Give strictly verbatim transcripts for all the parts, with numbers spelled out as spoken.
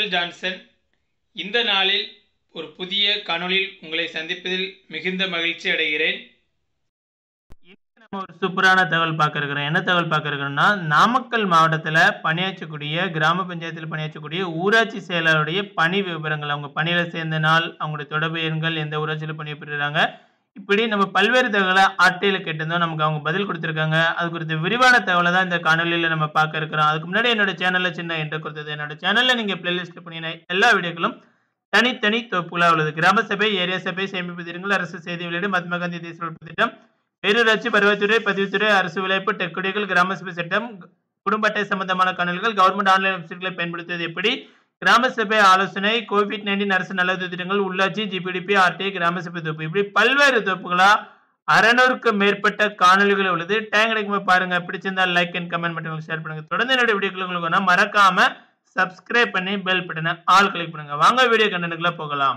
Michael Johnson. இந்த நாளில் ஒரு புதிய காணொளியில் உங்களை சந்திப்பதில் மிகுந்த மகிழ்ச்சி அடைகிறேன். இன்னைக்கு நம்ம ஒரு சூப்பரான தகவல் பார்க்க இருக்கிறோம். என்ன தகவல் பார்க்க இருக்கிறோம்னா, நாமக்கல் மாவட்டத்தில் பணியாற்றக்கூடிய கிராம பஞ்சாயத்தில் பணியாற்றக்கூடிய ஊராட்சி செயலாளருடைய பணி விவரங்கள், அவங்க பணியில் சேர்ந்த நாள், அவங்களுடைய தொடர்பு எண்கள், எந்த ஊராட்சியில் பணிபுரிகிறாங்க, இப்படி நம்ம பல்வேறு தகவலை ஆர்டிஐல கேட்டிருந்தோம். நமக்கு அவங்க பதில் கொடுத்துருக்காங்க. அது குறித்த விரிவான தகவலை தான் இந்த காணொலியில் நம்ம பார்க்க இருக்கிறோம். அதுக்கு முன்னாடி என்னோட சேனலில் சின்ன என்ட்ரு கொடுத்தது. என்னோட சேனலில் நீங்கள் பிளேலிஸ்ட் பண்ணின எல்லா வீடியோக்களும் தனித்தனி தொகுப்புகளாக உள்ளது. கிராம சபை, ஏரியா சபை, சேமிப்பு திட்டங்கள், அரசு செய்தி வெளியீடு, மகாத்மா காந்தி தேசிய வளர்ப்பு திட்டம், பேரூராட்சி பருவத்துறை, பதிவுத்துறை, அரசு விளைப்பு, டெக்குடிகள், கிராம சபை சட்டம், குடும்ப அட்டை சம்பந்தமான காணொலிகள், கவர்மெண்ட் ஆன்லைன் வெப்சைட்களை பயன்படுத்துவது எப்படி, கிராம சபை ஆலோசனை, கோவிட் நைன்டீன் அரசு நலவுதவி திட்டங்கள், உள்ளாட்சி, ஜிபிடிபி, ஆர்டிஐ, கிராம சபை தொகுப்பு, இப்படி பல்வேறு தொகுப்புகளா அறுநூறுக்கு மேற்பட்ட காணொலிகள் உள்ளது. டைம் கிடைக்கும் பாருங்க. பிடிச்சிருந்தால் லைக் அண்ட் கமெண்ட் மட்டும் ஷேர் பண்ணுங்க. தொடர்ந்து என்னோட வீடியோக்கள் உங்களுக்கு மறக்காம சப்ஸ்கிரைப் பண்ணி பெல் பட்டனை ஆல் கிளிக் பண்ணுங்க. வாங்க வீடியோ கண்டென்ட்குள்ள போகலாம்.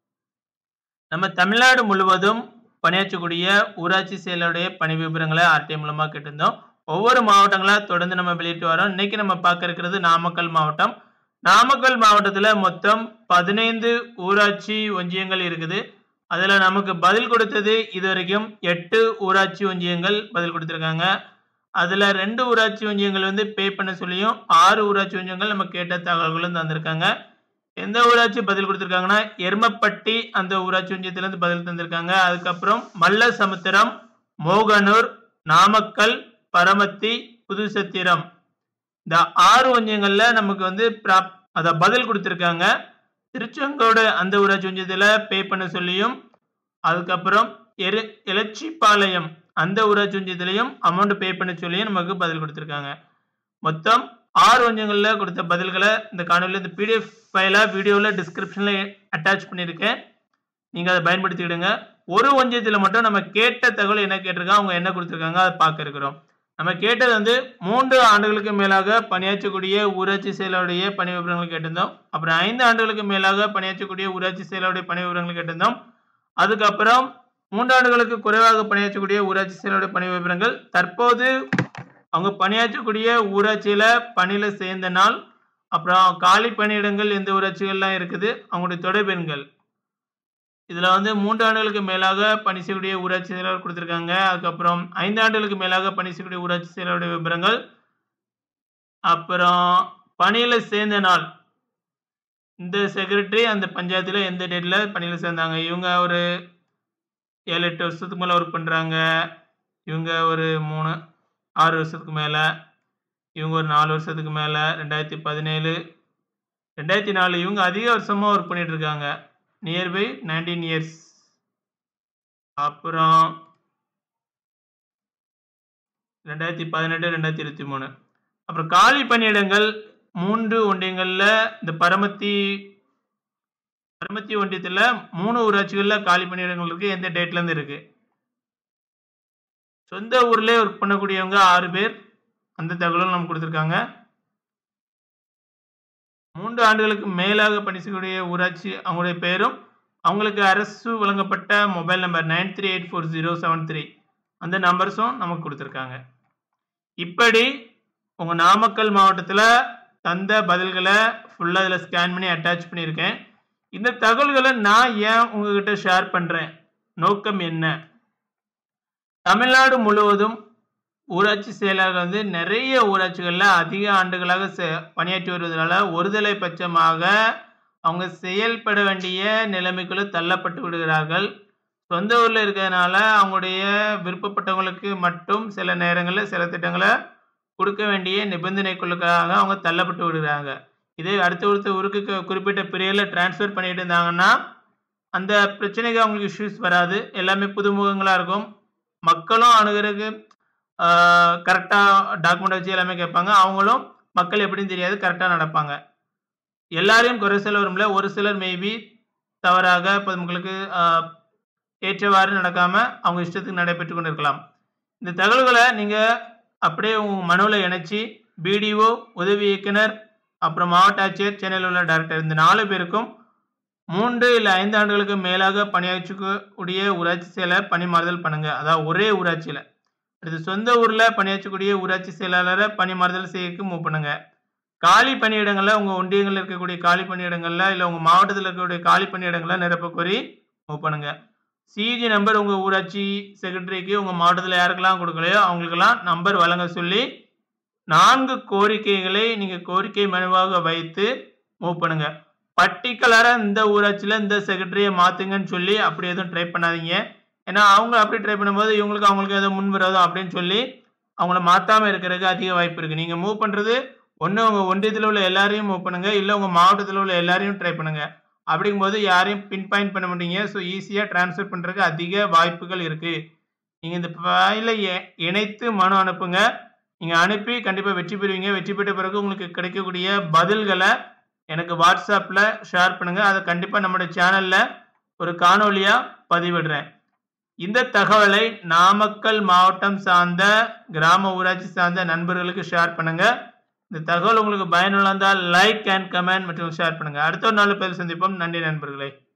நம்ம தமிழ்நாடு முழுவதும் பணியாற்றக்கூடிய ஊராட்சி செயலருடைய பணி விவரங்களை ஆர்டிஐ மூலமா கேட்டிருந்தோம். ஒவ்வொரு மாவட்டங்களா தொடர்ந்து நம்ம வெளியிட்டு வரோம். இன்னைக்கு நம்ம பார்க்க இருக்கிறது நாமக்கல் மாவட்டம். நாமக்கல் மாவட்டத்தில் மொத்தம் பதினைந்து ஊராட்சி ஒன்றியங்கள் இருக்குது. அதில் நமக்கு பதில் கொடுத்தது இது வரைக்கும் எட்டு ஊராட்சி ஒன்றியங்கள் பதில் கொடுத்துருக்காங்க. அதில் ரெண்டு ஊராட்சி ஒன்றியங்கள் வந்து பே பண்ண சொல்லியும் ஆறு ஊராட்சி ஒன்றியங்கள் நம்ம கேட்ட தகவல்களும் தந்திருக்காங்க. எந்த ஊராட்சி பதில் கொடுத்துருக்காங்கன்னா, எருமப்பட்டி அந்த ஊராட்சி ஒன்றியத்திலேருந்து பதில் தந்திருக்காங்க. அதுக்கப்புறம் மல்லசமுத்திரம், மோகனூர், நாமக்கல், பரமத்தி, புதுசத்திரம், இந்த ஆறு ஒன்றியங்கள்ல நமக்கு வந்து அத பதில் கொடுத்துருக்காங்க. திருச்செங்கோடு அந்த ஊராட்சி ஒன்றியத்தில் பே பண்ண சொல்லியும், அதுக்கப்புறம் எரு எலச்சிபாளையம் அந்த ஊராட்சி ஒன்றியத்திலையும் அமௌண்ட் பே பண்ண சொல்லியும் நமக்கு பதில் கொடுத்துருக்காங்க. மொத்தம் ஆறு ஒன்றியங்களில் கொடுத்த பதில்களை இந்த காணொலியில் இந்த பிடிஎஃப் ஃபைலாக வீடியோவில் டிஸ்கிரிப்ஷனில் அட்டாச் பண்ணியிருக்கேன். நீங்கள் அதை பயன்படுத்திக்கிடுங்க. ஒரு ஒன்றியத்தில் மட்டும் நம்ம கேட்ட தகவல் என்ன கேட்டிருக்காங்க, அவங்க என்ன கொடுத்துருக்காங்க, அதை பார்க்க இருக்கிறோம். நம்ம கேட்டது வந்து மூன்று ஆண்டுகளுக்கு மேலாக பணியாற்றக்கூடிய ஊராட்சி செயலாளருடைய பணி விவரங்கள் கேட்டிருந்தோம். அப்புறம் ஐந்து ஆண்டுகளுக்கு மேலாக பணியாற்றக்கூடிய ஊராட்சி செயலாளருடைய பணி விவரங்கள் கேட்டிருந்தோம். அதுக்கப்புறம் மூன்று ஆண்டுகளுக்கு குறைவாக பணியாற்றக்கூடிய ஊராட்சி செயலாளருடைய பணி விவரங்கள், தற்போது அவங்க பணியாற்றக்கூடிய ஊராட்சியில பணியில சேர்ந்த நாள், அப்புறம் காலி பணியிடங்கள் எந்த ஊராட்சிகள்லாம் இருக்குது, அவங்களுடைய தொடர்பு எண்கள். இதில் வந்து மூன்று ஆண்டுகளுக்கு மேலாக பணி செய்யக்கூடிய ஊராட்சி செயலாளர் கொடுத்துருக்காங்க. அதுக்கப்புறம் ஐந்து ஆண்டுகளுக்கு மேலாக பணி செய்யக்கூடிய ஊராட்சி செயலாளருடைய விவரங்கள், அப்புறம் பணியில் சேர்ந்த நாள், இந்த செக்ரட்டரி அந்த பஞ்சாயத்தில் எந்த டேட்டில் பணியில் சேர்ந்தாங்க, இவங்க ஒரு ஏழு எட்டு வருஷத்துக்கு மேலே ஒர்க் பண்ணுறாங்க, இவங்க ஒரு மூணு ஆறு வருஷத்துக்கு மேலே, இவங்க ஒரு நாலு வருஷத்துக்கு மேலே, ரெண்டாயிரத்தி பதினேழு ரெண்டாயிரத்தி நாலு இவங்க அதிக வருஷமாக ஒர்க் பண்ணிட்டு இருக்காங்க, நியர்பை நைன்டீன் இயர்ஸ். அப்புறம் ரெண்டாயிரத்தி பதினெட்டு ரெண்டாயிரத்தி இருபத்தி மூணு அப்புறம் காலி பணியிடங்கள் மூன்று ஒன்றியங்களில் இந்த பரமத்தி பரமத்தி ஒன்றியத்தில் மூணு ஊராட்சிகளில் காலி பணியிடங்கள் இருக்கு. எந்த டேட்லேருந்து இருக்கு. சொந்த ஊர்லேயே ஒர்க் பண்ணக்கூடியவங்க ஆறு பேர், அந்த தகவலும் நம்ம கொடுத்துருக்காங்க. மூன்று ஆண்டுகளுக்கு மேலாக பணி செய்யக்கூடிய ஊராட்சி அவங்களுடைய பெயரும், அவங்களுக்கு அரசு வழங்கப்பட்ட mobile number nine three eight four zero seven three அந்த நம்பர்ஸும் நமக்கு கொடுத்துருக்காங்க. இப்படி உங்கள் நாமக்கல் மாவட்டத்தில் தந்த பதில்களை ஃபுல்லாக இதில் ஸ்கேன் பண்ணி அட்டாச் பண்ணியிருக்கேன். இந்த தகவல்களை நான் ஏன் உங்ககிட்ட ஷேர் பண்ணுறேன், நோக்கம் என்ன? தமிழ்நாடு முழுவதும் ஊராட்சி செயலாளர் வந்து நிறைய ஊராட்சிகளில் அதிக ஆண்டுகளாக பணியாற்றி வருவதனால ஒருதலை பட்சமாக அவங்க செயல்பட வேண்டிய நிலைமைக்குள்ள தள்ளப்பட்டு விடுகிறார்கள். சொந்த ஊரில் இருக்கிறதுனால அவங்களுடைய விருப்பப்பட்டவங்களுக்கு மட்டும் சில நேரங்களில் சில திட்டங்களை கொடுக்க வேண்டிய நிபந்தனைக்குள்ளாக அவங்க தள்ளப்பட்டு விடுகிறாங்க. இதே அடுத்த ஒருத்த ஊருக்கு குறிப்பிட்ட பீரியடில் டிரான்ஸ்ஃபர் பண்ணிட்டு இருந்தாங்கன்னா அந்த பிரச்சனைக்கு அவங்களுக்கு இஷ்யூஸ் வராது. எல்லாமே புதுமுகங்களாக இருக்கும். மக்களும் அணுகிறதுக்கு கரெக்டாக டாக்குமெண்ட் வச்சு எல்லாமே கேட்பாங்க. அவங்களும் மக்கள் எப்படின்னு தெரியாது, கரெக்டாக நடப்பாங்க. எல்லாரையும் குறை சொல்ல வரும்ல, ஒரு சிலர் மேபி தவறாக பொதுமக்களுக்கு ஏற்றவாறு நடக்காமல் அவங்க இஷ்டத்துக்கு நடைபெற்று கொண்டு இருக்கலாம். இந்த தகவல்களை நீங்கள் அப்படியே உங்கள் மனுவில் இணைச்சி பிடிஓ, உதவி இயக்குனர், அப்புறம் மாவட்ட ஆட்சியர், சென்னையில் உள்ள டைரக்டர், இந்த நாலு பேருக்கும் மூன்று இல்லை ஐந்து ஆண்டுகளுக்கு மேலாக பணியாற்றக்கூடிய ஊராட்சி செயலர் பணி மாறுதல் பண்ணுங்க. அதாவது ஒரே ஊராட்சியில். அடுத்து சொந்த ஊரில் பணியாற்றக்கூடிய ஊராட்சி செயலாளரை பணி மாறுதல் செய்யக்கு மூவ் பண்ணுங்க. காலி பணியிடங்கள்ல உங்க ஒன்றியங்கள்ல இருக்கக்கூடிய காலி பணியிடங்கள்ல இல்ல உங்க மாவட்டத்தில் இருக்கக்கூடிய காலி பணியிடங்கள்ல நிரப்ப கோரி மூவ் பண்ணுங்க. சிஜி நம்பர் உங்க ஊராட்சி செக்ரட்டரிக்கு உங்க மாவட்டத்தில் யாருக்கெல்லாம் கொடுக்கலையோ அவங்களுக்கெல்லாம் நம்பர் வழங்க சொல்லி நான்கு கோரிக்கைகளை நீங்க கோரிக்கை மனுவாக வைத்து மூவ் பண்ணுங்க. பர்டிகுலரா இந்த ஊராட்சியில இந்த செக்ரட்டரியை மாத்துங்கன்னு சொல்லி அப்படி எதுவும் ட்ரை பண்ணாதீங்க. ஏன்னா அவங்க அப்படி ட்ரை பண்ணும்போது இவங்களுக்கு அவங்களுக்கு ஏதோ முன் விரோதம் அப்படின்னு சொல்லி அவங்கள மாத்தாம இருக்கிறதுக்கு அதிக வாய்ப்பு இருக்கு. நீங்க மூவ் பண்றது ஒன்று உங்க ஒன்றியத்தில் உள்ள எல்லாரையும் மூவ் பண்ணுங்க, இல்லை உங்க மாவட்டத்தில் உள்ள எல்லாரையும் ட்ரை பண்ணுங்க. அப்படிங்கும்போது யாரையும் பின் பாயிண்ட் பண்ண மாட்டீங்க. ஸோ ஈஸியாக டிரான்ஸ்ஃபர் பண்றதுக்கு அதிக வாய்ப்புகள் இருக்கு. நீங்க இந்த ஃபைலை இணைத்து மனு அனுப்புங்க. நீங்க அனுப்பி கண்டிப்பா வெற்றி பெறுவீங்க. வெற்றி பெற்ற பிறகு உங்களுக்கு கிடைக்கக்கூடிய பதில்களை எனக்கு வாட்ஸ்அப்ல ஷேர் பண்ணுங்க. அதை கண்டிப்பா நம்மளுடைய சேனல்ல ஒரு காணொலியா பதிவிடுறேன். இந்த தகவலை நாமக்கல் மாவட்டம் சார்ந்த கிராம ஊராட்சி சார்ந்த நண்பர்களுக்கு ஷேர் பண்ணுங்க. இந்த தகவல் உங்களுக்கு பயனுள்ளதால் லைக் அண்ட் கமெண்ட் மற்றும் ஷேர் பண்ணுங்க. அடுத்த ஒரு நாள் பேர் சந்திப்போம். நன்றி நண்பர்களே.